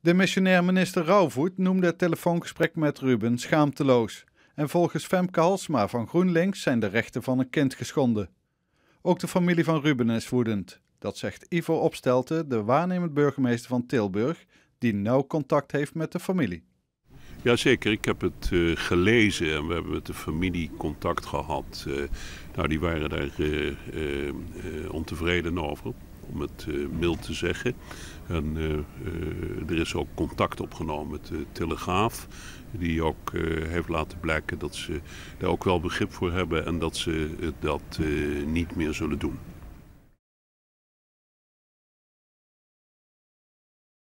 Demissionair minister Rauwvoet noemde het telefoongesprek met Ruben schaamteloos. En volgens Femke Halsema van GroenLinks zijn de rechten van een kind geschonden. Ook de familie van Ruben is woedend. Dat zegt Ivo Opstelten, de waarnemend burgemeester van Tilburg, die nauw contact heeft met de familie. Jazeker, ik heb het gelezen en we hebben met de familie contact gehad. Die waren daar ontevreden over, om het mild te zeggen. En er is ook contact opgenomen met de Telegraaf, die ook heeft laten blijken dat ze daar ook wel begrip voor hebben en dat ze dat niet meer zullen doen.